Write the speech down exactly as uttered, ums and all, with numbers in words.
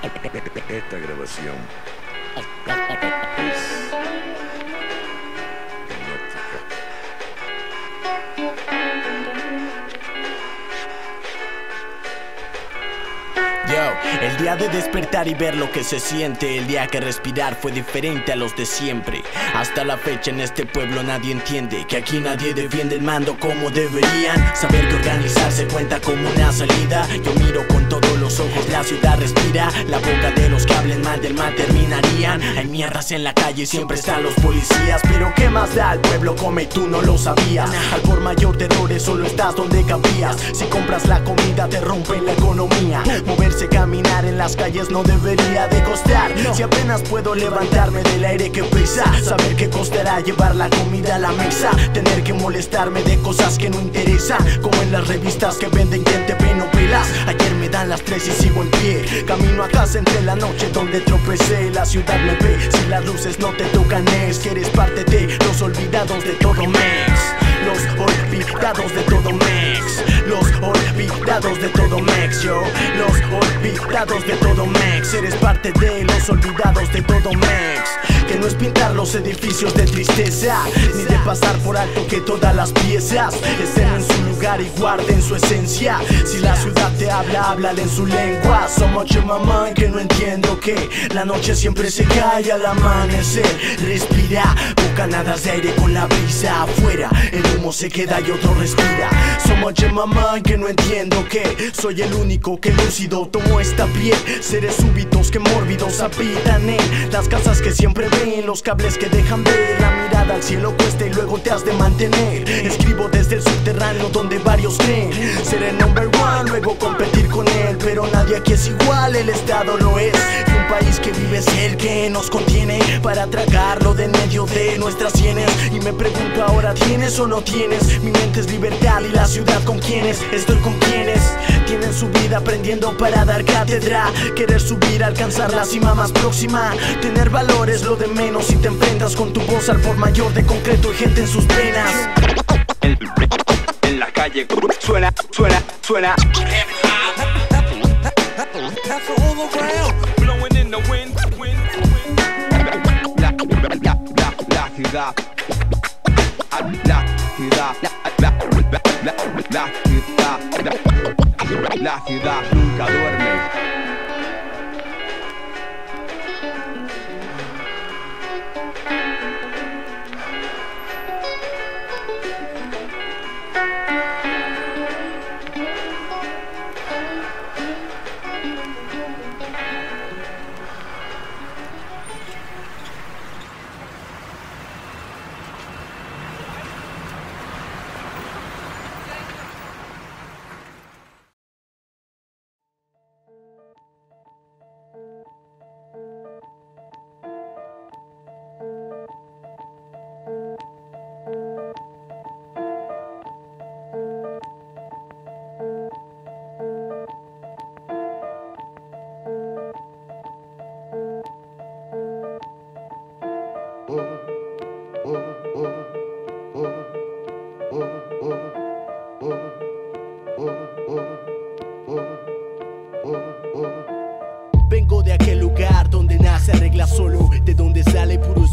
Esta grabación es hipnótica. Yo, el día de despertar y ver lo que se siente, el día que respirar fue diferente a los de siempre. Hasta la fecha en este pueblo nadie entiende que aquí nadie defiende el mando como deberían. Saber que organizarse cuenta como una salida. Yo miro con todos los ojos, la ciudad respira. La boca de los que hablen mal del mal terminarían. Hay mierdas en la calle, siempre están los policías. Pero qué más da, el pueblo come y tú no lo sabías. Al por mayor de errores solo estás donde cabías. Si compras la comida te rompen la economía. Moverse, caminar en las calles no debería de costar. Si apenas puedo levantarme del aire que pesa, saber que costará llevar la comida a la mesa. Tener que molestarme de cosas que no interesan, como en las revistas que venden quien te ve no pelas. Ayer me dan las tres y sigo en pie. Camino a casa entre la noche donde tropecé. La ciudad me ve, si las luces no te tocan es que eres parte de los olvidados de todo Mex. Los olvidados de todo Mex. Los olvidados de todo Mex, yo. Los olvidados de todo Mex. Eres parte de los olvidados de todo Mex. Que no es pintar los edificios de tristeza, ni de pasar por alto que todas las piezas estén en su lugar y guarden su esencia. Si la ciudad te habla, háblale en su lengua. So much in my mind que no entiendo que la noche siempre se cae al amanecer. Respira, bocanadas de aire con la brisa afuera. El humo se queda y otro respira. So much in my mind que no entiendo que soy el único que lúcido tomo esta piel. Seres súbitos que mórbidos habitan en las casas que siempre ven. Los cables que dejan ver, la mirada al cielo cuesta y luego te has de mantener. Escribo desde el subterráneo donde varios creen ser el number one, luego competir con él. Pero nadie aquí es igual, el estado lo es. Y un país que vive es el que nos contiene para tragarlo de en medio de nuestras sienes. Y me pregunto ahora, ¿tienes o no tienes? Mi mente es libertad y la ciudad con quienes. Estoy con quienes tienen su vida aprendiendo para dar cátedra. Querer subir, alcanzar la cima más próxima. Tener valores lo de menos si te enfrentas con tu voz al por mayor de concreto y gente en sus penas. En, en la calle suena, suena, suena. La, la, la, la ciudad, la ciudad, la, la, la, la ciudad, la, la ciudad nunca duerme. Vengo de aquel lugar donde nace regla solo, de donde sale puro